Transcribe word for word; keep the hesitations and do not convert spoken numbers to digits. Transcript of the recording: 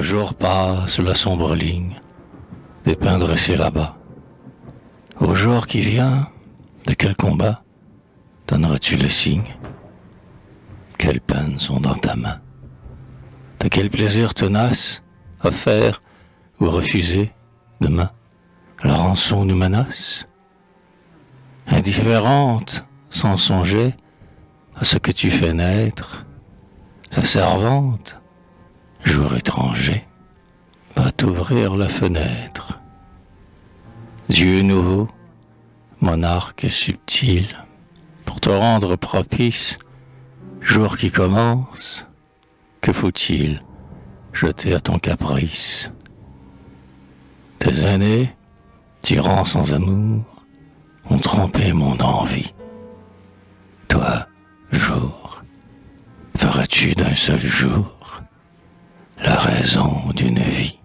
jour passe la sombre ligne des pins dressés là-bas. Au jour qui vient, de quel combat donneras-tu le signe? Quelles peines sont dans ta main? De quel plaisir tenace, offert ou refusé, demain, la rançon nous menace? Indifférente, sans songer à ce que tu fais naître, la servante, jour étranger, va t'ouvrir la fenêtre. Dieu nouveau, monarque subtil, pour te rendre propice, jour qui commence, que faut-il jeter à ton caprice? Tes aînés, tyrans sans amour, ont trompé mon envie. Toi, jour, feras-tu d'un seul jour la raison d'une vie?